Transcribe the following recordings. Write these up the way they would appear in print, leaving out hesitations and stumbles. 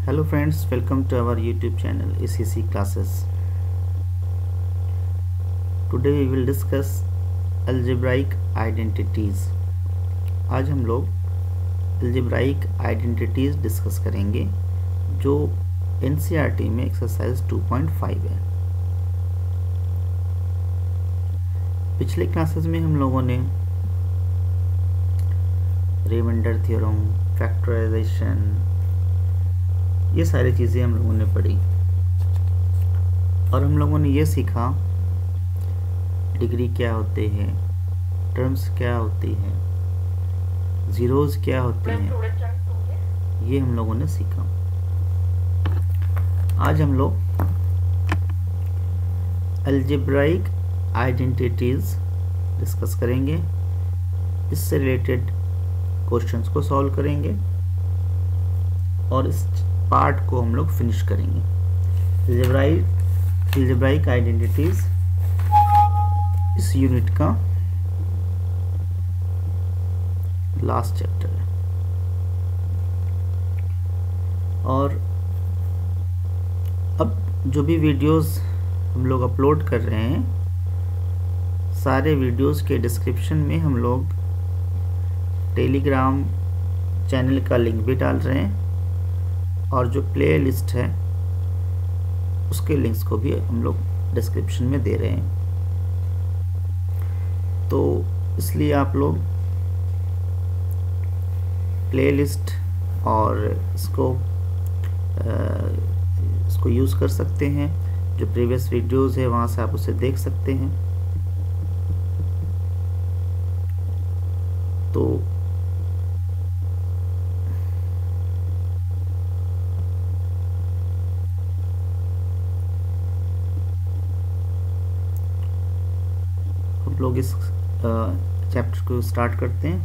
Hello friends, welcome to our YouTube channel ACC classes. Today we will discuss algebraic identities. आज हम लोग algebraic identities discuss करेंगे जो NCERT में exercise 2.5 है। पिछले क्लासेस में हम लोगों ने रिमाइंडर थ्योरम, फैक्टराइजेशन, ये सारी चीज़ें हम लोगों ने पढ़ी और हम लोगों ने ये सीखा डिग्री क्या होते हैं, टर्म्स क्या होती हैं, ज़ीरोज़ क्या होते हैं, ये हम लोगों ने सीखा। आज हम लोग अलजेब्राइक आइडेंटिटीज़ डिस्कस करेंगे, इससे रिलेटेड क्वेश्चंस को सॉल्व करेंगे और इस पार्ट को हम लोग फिनिश करेंगे। अलजेब्राइक आइडेंटिटीज इस यूनिट का लास्ट चैप्टर है और अब जो भी वीडियोस हम लोग अपलोड कर रहे हैं, सारे वीडियोस के डिस्क्रिप्शन में हम लोग टेलीग्राम चैनल का लिंक भी डाल रहे हैं और जो प्ले लिस्ट है उसके लिंक्स को भी हम लोग डिस्क्रिप्शन में दे रहे हैं। तो इसलिए आप लोग प्ले लिस्ट और इसको यूज़ कर सकते हैं। जो प्रीवियस वीडियोस है वहाँ से आप उसे देख सकते हैं। तो लोग इस चैप्टर को स्टार्ट करते हैं।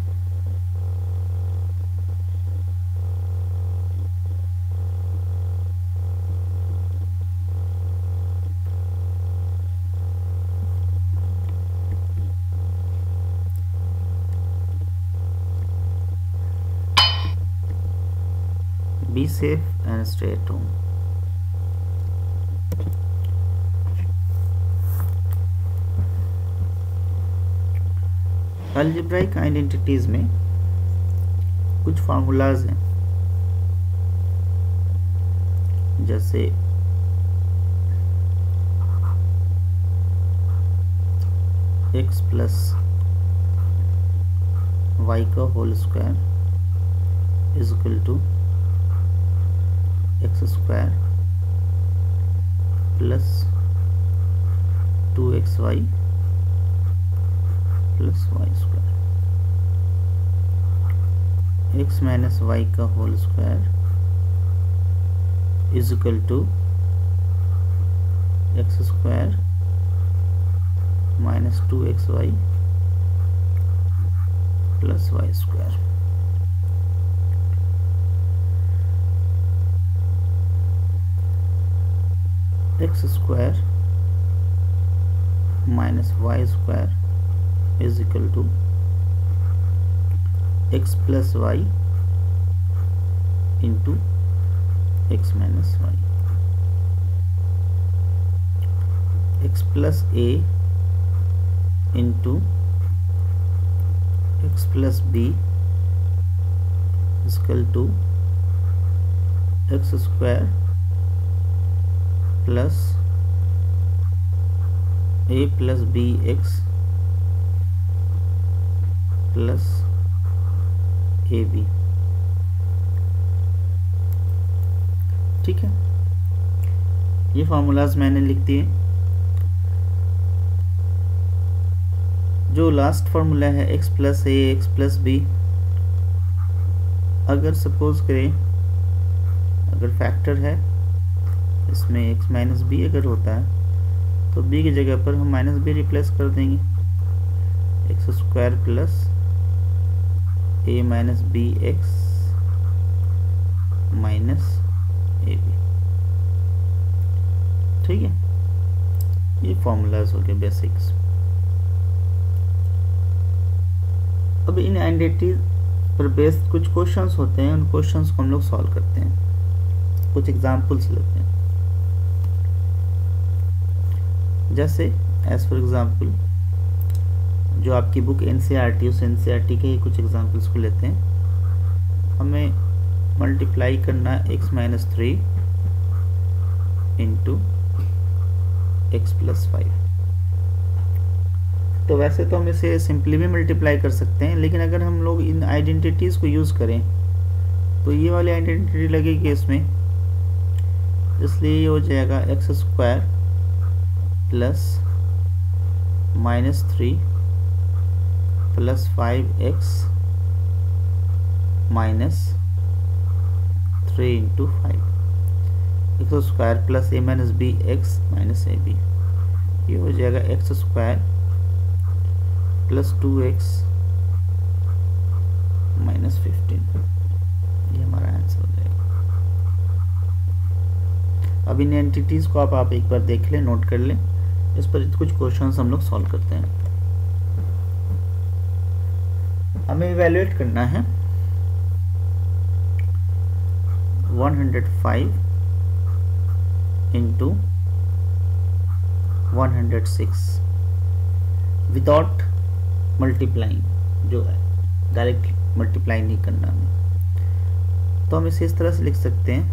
Be safe and stay at home. Algebraic identities में कुछ फार्मूलाज हैं, जैसे x प्लस वाई का whole square is equal to x square plus 2xy plus y square, x minus y का whole square is equal to x square minus 2xy plus y square. X square minus y square is equal to x plus y into x minus y, x plus a into x plus b is equal to x square plus a plus bx plus a b. ठीक है, ये formulas मैंने लिख दिए। जो last formula है x plus a x plus b, अगर suppose करें अगर फैक्टर है इसमें x माइनस बी अगर होता है तो b की जगह पर हम माइनस बी रिप्लेस कर देंगे, x square plus a minus b x minus a b. ठीक है, ये फॉर्मूलाज हो गए बेसिक्स। अब इन आइडेंटिटीज पर बेस्ड कुछ क्वेश्चंस होते हैं, उन क्वेश्चंस को हम लोग सॉल्व करते हैं। कुछ एग्जाम्पल्स लेते हैं। जैसे एज फॉर एग्जाम्पल जो आपकी बुक एनसीईआरटी, उस एनसीईआरटी के ही कुछ एग्जाम्पल्स को लेते हैं। हमें मल्टीप्लाई करना है x-3 इंटू x+5। तो वैसे तो हम इसे सिंपली भी मल्टीप्लाई कर सकते हैं, लेकिन अगर हम लोग इन आइडेंटिटीज़ को यूज़ करें तो ये वाली आइडेंटिटी लगेगी इसमें, इसलिए ये हो जाएगा x² plus -3 plus 5x minus 3 into 5 x² plus a minus b x minus ab। ये हो जाएगा x² प्लस 2x माइनस 15। ये हमारा आंसर हो जाएगा। अब इन एंटिटीज़ को आप एक बार देख लें, नोट कर लें। इस पर कुछ क्वेश्चंस हम लोग सॉल्व करते हैं। हमें इवैल्यूएट करना है 105 इंटू 106 विदाउट मल्टीप्लाइंग, जो है डायरेक्ट मल्टीप्लाई नहीं करना हमें। तो हम इसे इस तरह से लिख सकते हैं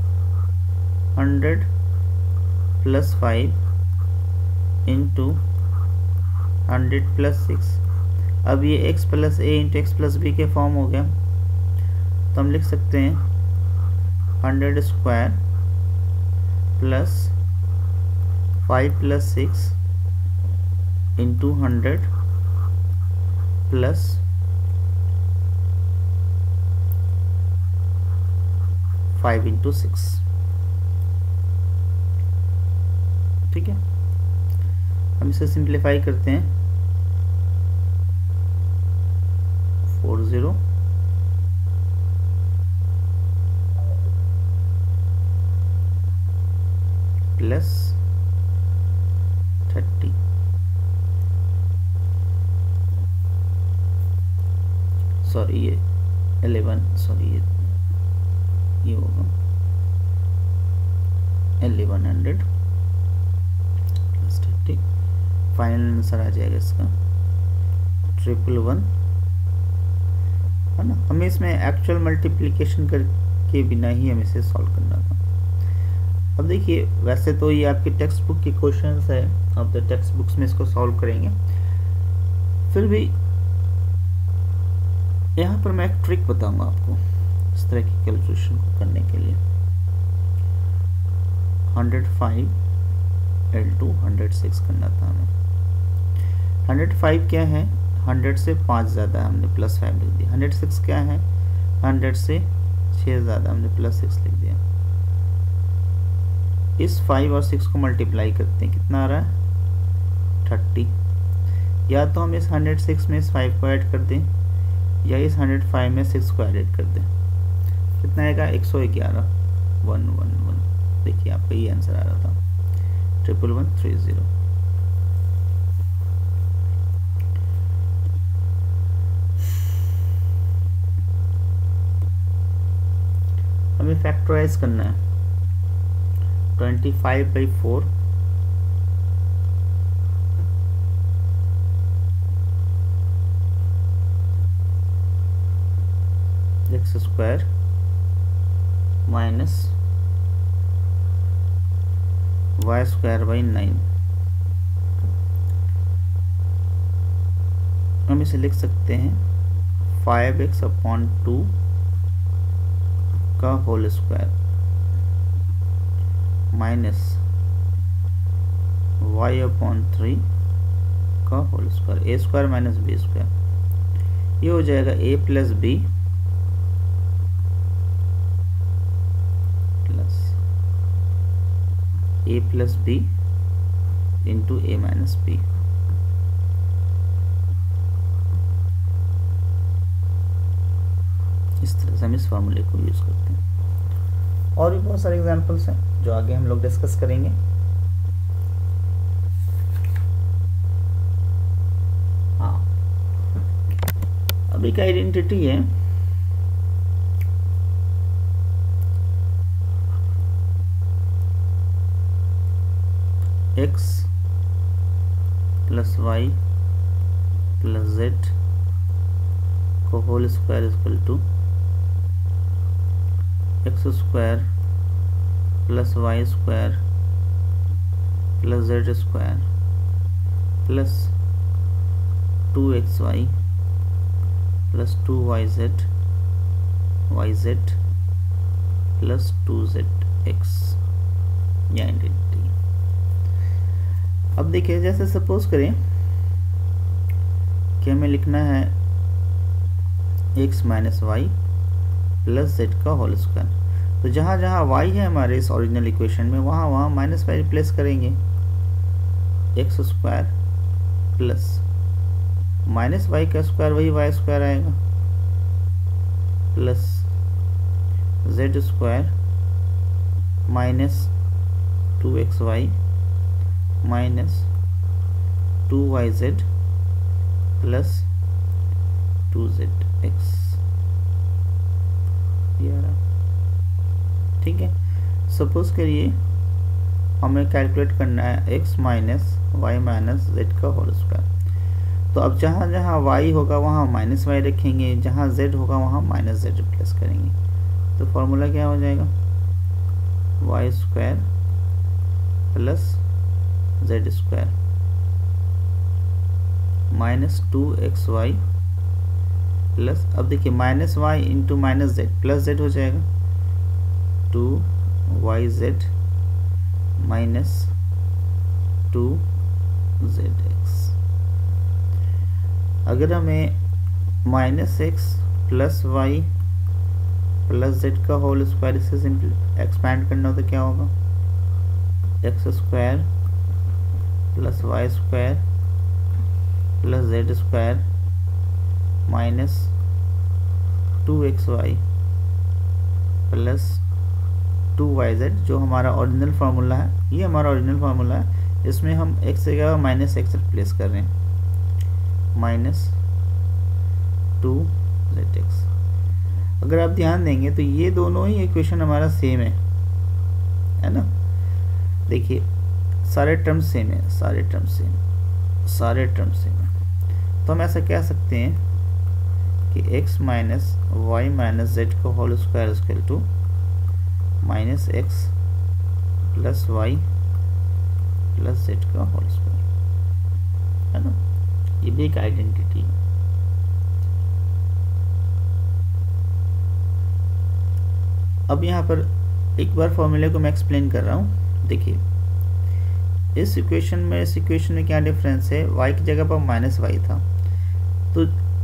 100 प्लस 5 इंटू 100 प्लस 6। अब ये x plus a into x plus b के फॉर्म हो गया, तो हम लिख सकते हैं 100² plus 5 plus 6 into 100 plus 5 into 6। ठीक है, हम इसे सिंप्लीफाई करते हैं 40 प्लस 30 सॉरी ये 11 सॉरी ये होगा 1100 प्लस 30। फाइनल आंसर आ जाएगा इसका 111 है ना। हमें इसमें एक्चुअल मल्टीप्लिकेशन करके बिना ही हमें इसे सॉल्व करना था। अब देखिए, वैसे तो ये आपकी टेक्स्ट बुक की क्वेश्चंस है, आप तो टेक्स्ट बुक्स में इसको सॉल्व करेंगे। फिर भी यहाँ पर मैं एक ट्रिक बताऊंगा आपको इस तरह की कैलकुलेशन को करने के लिए। 105 L2 106 करना था हमें। 105 क्या है, 100 से 5 ज़्यादा, हमने प्लस 5 लिख दिया। 106 क्या है, 100 से 6 ज़्यादा, हमने प्लस 6 लिख दिया। इस 5 और 6 को मल्टीप्लाई करते हैं, कितना आ रहा है 30। या तो हम इस 106 में इस 5 को ऐड कर दें, या इस 105 में 6 को ऐड कर दें। कितना आएगा 111 111। देखिए आपका ये आंसर आ रहा था 11130। हमें फैक्टराइज करना है 25/4 x² माइनस y²/9। हम इसे लिख सकते हैं 5x/2 का होल स्क्वायर माइनस y/3 का whole square, a² minus b²। ये हो जाएगा a plus b plus a plus b into a minus b। इस तरह से हम इस फार्मूले को यूज करते हैं। और भी बहुत सारे एग्जांपल्स हैं जो आगे हम लोग डिस्कस करेंगे। हाँ, अब एक आइडेंटिटी है x plus y plus z को whole square equal to x square plus y square plus z square plus 2xy plus 2yz yz plus 2zx ये आइडेंटिटी। अब देखिए, जैसे सपोज करें कि हमें लिखना है x minus y plus z का होल स्क्वायर, तो जहाँ जहाँ y है हमारे इस ओरिजिनल इक्वेशन में, वहाँ वहाँ माइनस वाई रिप्लेस करेंगे। X square plus minus y का स्क्वायर वही वाई स्क्वायर आएगा plus z square minus 2xy minus 2yz plus 2zx। ठीक है, सपोज करिए हमें कैलकुलेट करना है x minus y minus z का होल स्क्वायर। तो अब जहाँ जहाँ y होगा वहाँ माइनस वाई रखेंगे, जहाँ z होगा वहाँ माइनस जेड रिप्लेस करेंगे। तो फॉर्मूला क्या हो जाएगा, y square plus z square minus 2xy plus, अब देखिए minus y into minus z plus z हो जाएगा 2yz माइनस 2zx। अगर हमें minus x plus y plus z का होल स्क्वायर इससे सिंपल एक्सपैंड करना हो तो क्या होगा, x square plus y square plus z square minus 2xy plus 2yz, जो हमारा ओरिजिनल फार्मूला है, ये हमारा ओरिजिनल फार्मूला है। इसमें हम x से क्या माइनस एक्स रिप्लेस कर रहे हैं, माइनस 2zx। अगर आप ध्यान देंगे तो ये दोनों ही इक्वेशन हमारा सेम है ना। देखिए सारे टर्म्स सेम है, सारे टर्म्स सेम है। तो हम ऐसा कह सकते हैं कि x minus y minus z का whole square equal to minus x plus y plus z का होल स्क्वायर, है ना। ये भी एक आइडेंटिटी है। अब यहाँ पर एक बार फॉर्मूले को मैं एक्सप्लेन कर रहा हूँ। देखिए इस इक्वेशन में क्या डिफरेंस है, y की जगह पर माइनस वाई था, तो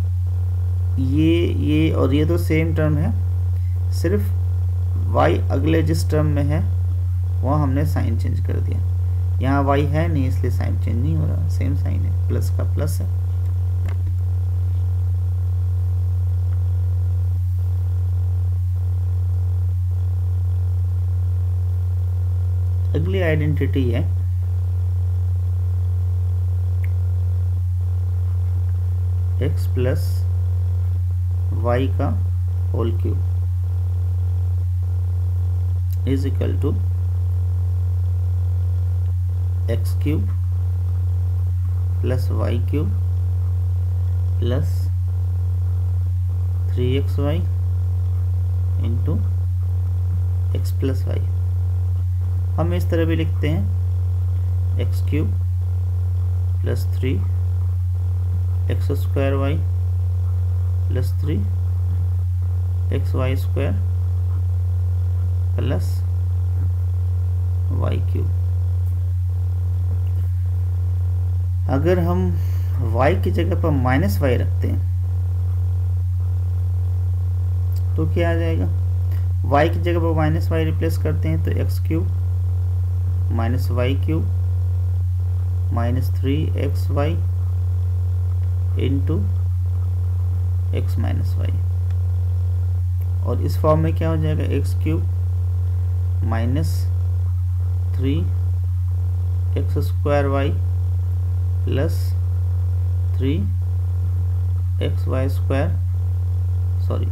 ये और ये तो सेम टर्म है, सिर्फ y अगले जिस टर्म में है वहाँ हमने साइन चेंज कर दिया। यहाँ y है नहीं इसलिए साइन चेंज नहीं हो रहा, सेम साइन है, प्लस का प्लस है। अगली आइडेंटिटी है x प्लस वाई का whole cube is equal to x cube plus y cube plus 3xy into x plus y. हम इस तरह भी लिखते हैं x cube plus 3 x square y plus 3 x y square plus y cube. अगर हम y की जगह पर माइनस वाई रखते हैं तो क्या आ जाएगा, y की जगह पर माइनस वाई रिप्लेस करते हैं तो x cube minus y cube minus 3xy into x minus y, और इस फॉर्म में क्या हो जाएगा, x cube minus 3x square y plus 3xy square, sorry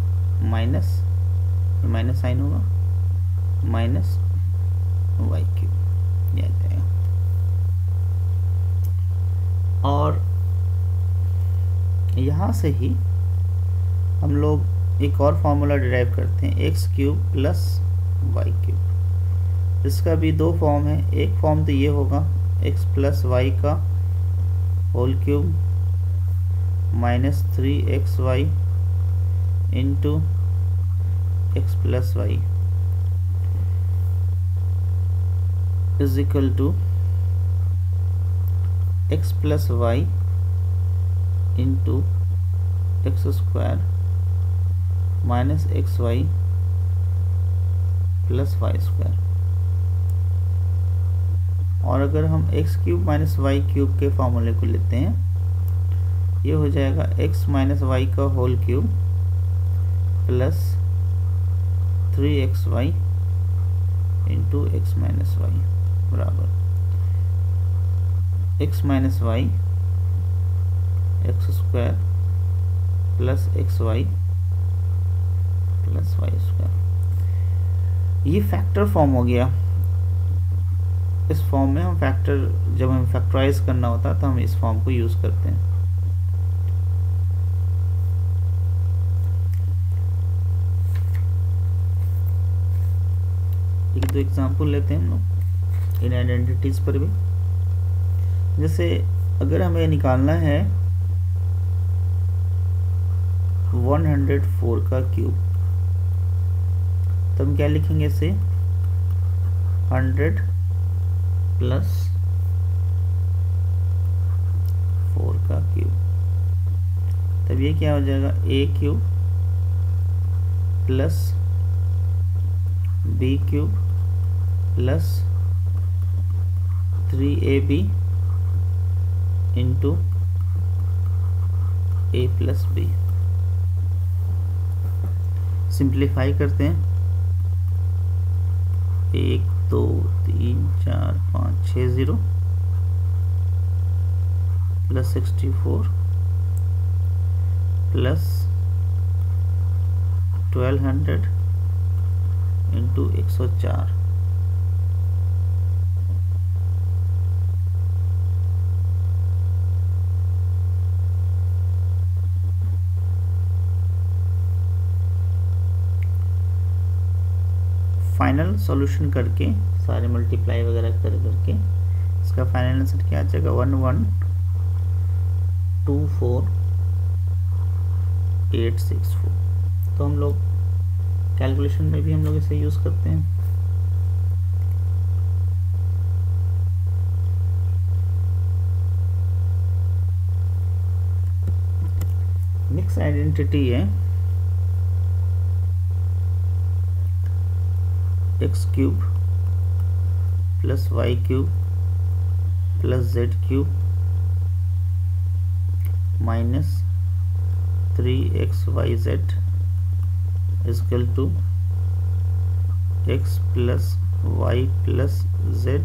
minus sign होगा, माइनस वाई क्यूब, ये आ जाएगा। और यहाँ से ही हम लोग एक और फॉर्मूला डिराइव करते हैं, x cube plus y cube. इसका भी दो फॉर्म है। एक फॉर्म तो ये होगा एक्स प्लस वाई का whole cube minus 3xy into x plus y is equal to x plus y into x square minus x y plus y square. और अगर हम x cube minus y cube के फॉर्मूले को लेते हैं, ये हो जाएगा एक्स माइनस वाई का whole cube plus 3xy into x minus y बराबर x minus y x square plus x y plus y square. ये फैक्टर फॉर्म हो गया। इस फॉर्म में हम फैक्टर, जब हमें फैक्टराइज करना होता है तो हम इस फॉर्म को यूज करते हैं। एक दो एग्जाम्पल लेते हैं हम लोग इन आइडेंटिटीज पर भी। जैसे अगर हमें निकालना है 104 का क्यूब, तो हम क्या लिखेंगे इसे 100 प्लस 4 का क्यूब। तब ये क्या हो जाएगा a cube plus b cube plus 3ab into a plus b। Simplify करते हैं 1 2 3 4 5 6 0 plus 64 plus 1200 into 104। Final solution करके सारे मल्टीप्लाई वगैरह करके इसका फाइनल आंसर क्या आ जाएगा 1124864। तो हम लोग कैलकुलेशन में भी हम लोग इसे यूज करते हैं। नेक्स्ट आइडेंटिटी है x cube plus y cube plus z cube minus 3xyz equal to x plus y plus z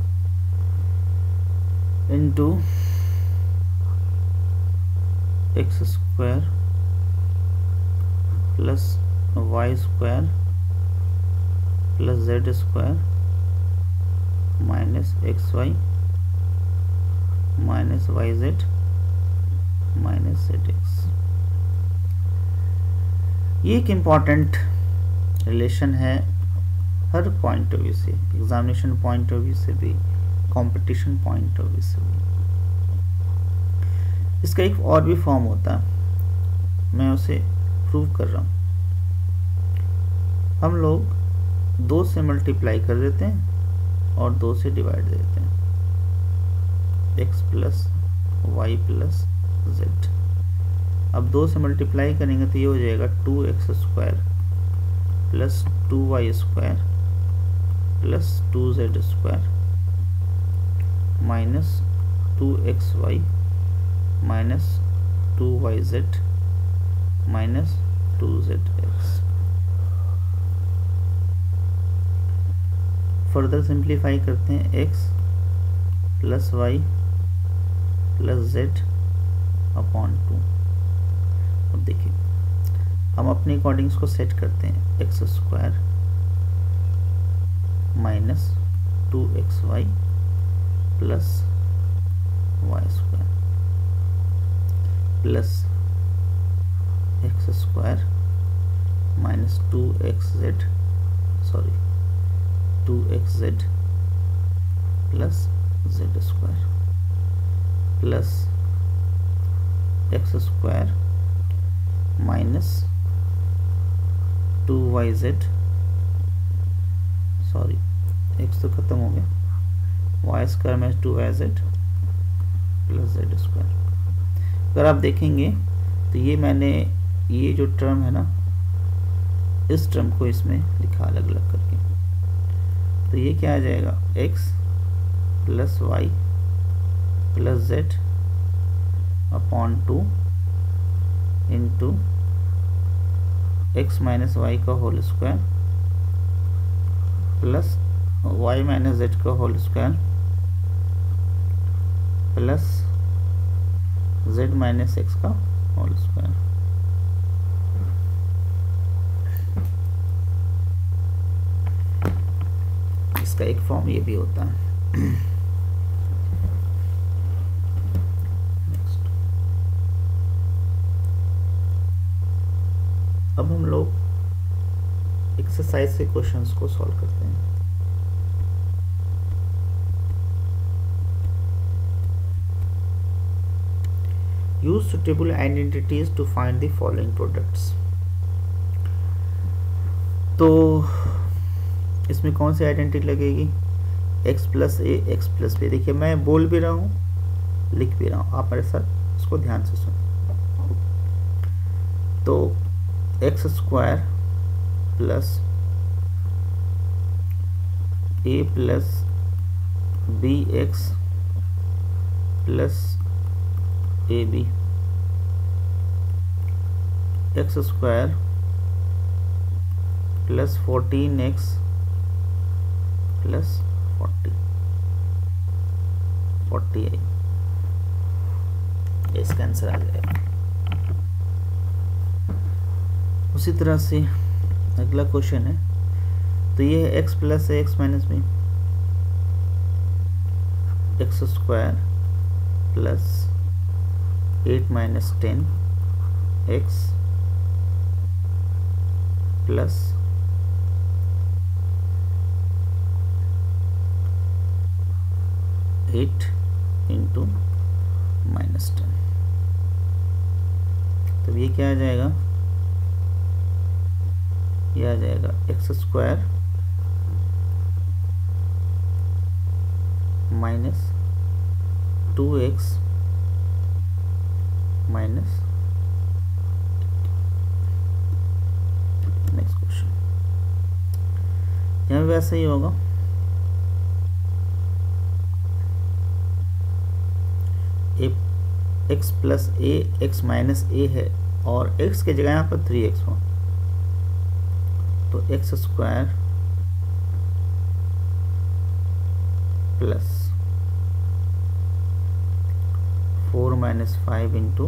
into x square plus y square plus z square minus x y minus y z minus z x. ये एक important relation है हर point of view से, examination point of view से भी, competition point of view से भी। इसका एक और भी फॉर्म होता है, मैं उसे प्रूव कर रहा हूँ। हम लोग 2 से मल्टीप्लाई कर देते हैं और 2 से डिवाइड देते हैं, x plus y plus z. अब 2 से मल्टीप्लाई करेंगे तो ये हो जाएगा 2x square plus 2y square plus 2z square minus 2xy minus 2yz minus 2zx। Further simplify करते हैं x plus y plus z upon 2। अब देखिए हम अपने अकॉर्डिंग्स को सेट करते हैं, x square minus 2xy plus y square. Plus x square minus 2xz, sorry 2xz plus z square plus x square minus 2yz, sorry x तो ख़त्म हो गया, y square minus 2yz plus z square. अगर आप देखेंगे तो ये मैंने ये जो टर्म है ना, इस टर्म को इसमें लिखा अलग अलग करके, तो ये क्या आ जाएगा, x plus y plus z upon 2 into x minus y का whole square plus y minus z का whole square plus z minus x का होल स्क्वायर। इसका एक फॉर्म ये भी होता है। अब हम लोग एक्सरसाइज के क्वेश्चंस को सॉल्व करते हैं। Use suitable identities to find the following products. तो इसमें कौन सी आइडेंटिटी लगेगी, x plus a x plus b. देखिए मैं बोल भी रहा हूँ लिख भी रहा हूँ, आप मेरे साथ इसको ध्यान से सुनो। तो x square plus a plus b x plus a b, x square plus 14x plus 48, इसका आंसर आ जाएगा। उसी तरह से अगला क्वेश्चन है, तो ये है x plus a x minus b, x square plus 8 minus 10 x plus 8 into minus 10। तो ये क्या आ जाएगा, ये आ जाएगा x square minus 2x minus. Next question, यहाँ भी वैसा ही होगा। X plus a x minus a है और x की जगह यहाँ पर 3x हो, तो x square plus 4 minus 5 into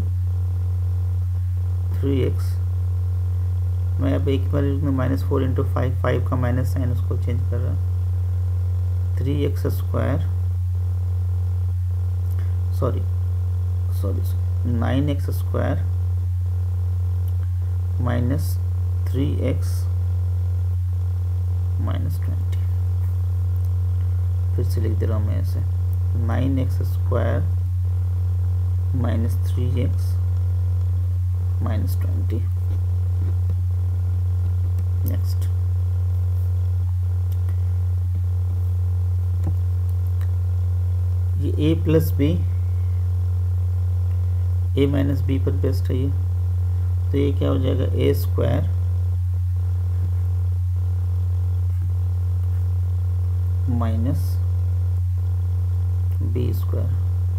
3x। मैं अब एक बार माइनस 4 इंटू 5 का माइनस साइन उसको चेंज कर रहा, 3x square sorry 9x square minus 3x minus 20। फिर से लिख दे रहा हूँ मैं ऐसे, 9x square minus 3x minus 20। Next, ये a plus b a minus b पर बेस्ड है ये, तो ये क्या हो जाएगा, a square minus b square.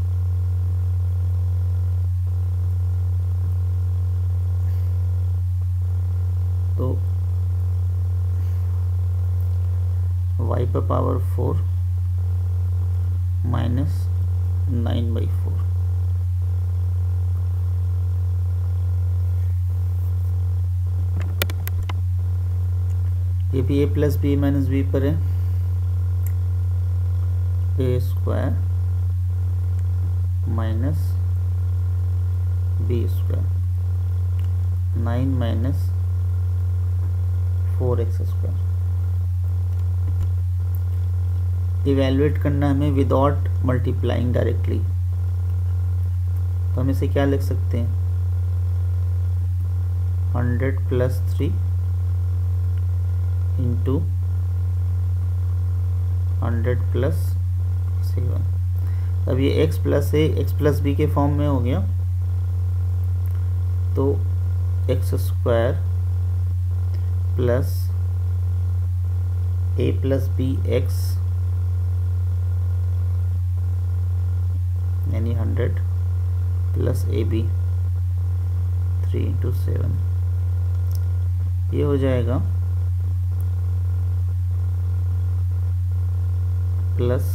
तो y पर पावर 4 माइनस 9/4। ये भी a plus b minus b पर है, a square minus b square 9 minus 4x square. Evaluate करना हमें विदाउट मल्टीप्लाइंग डायरेक्टली, तो हम इसे क्या लिख सकते हैं 100 प्लस 3 इंटू 100 प्लस 7। अब ये x plus a x plus b के फॉर्म में हो गया, तो x square plus a plus b x यानी 100 प्लस ए बी 3 इंटू 7, ये हो जाएगा प्लस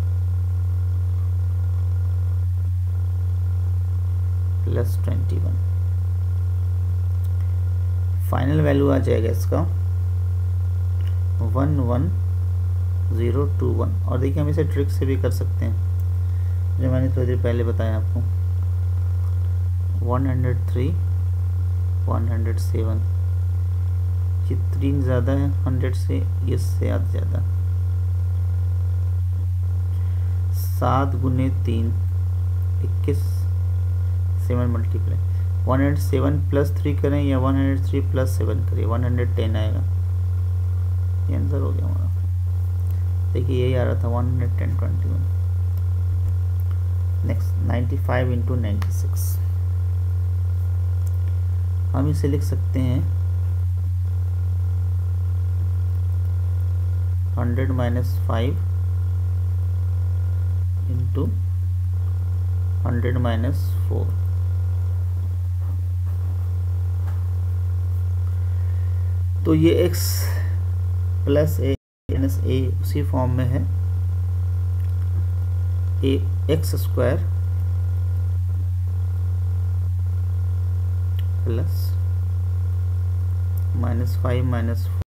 प्लस 21। फाइनल वैल्यू आ जाएगा इसका 11021। और देखिए हम इसे ट्रिक से भी कर सकते हैं, जो मैंने थोड़ी देर पहले बताया आपको। 103 107, ये 3 ज़्यादा है 100 से, इससे आधा ज़्यादा। 7 गुने 3 21, 7 मल्टीप्लाई 107 प्लस 3 करें या 103 प्लस 7 करें, 110 आएगा। ये आंसर हो गया हमारा। देखिए यही आ रहा था 110 21। नेक्स्ट 95 इंटू 96, हम इसे लिख सकते हैं 100 माइनस 5 इंटू 100 माइनस 4। तो ये x plus a minus a उसी फॉर्म में है, a x square plus -5 minus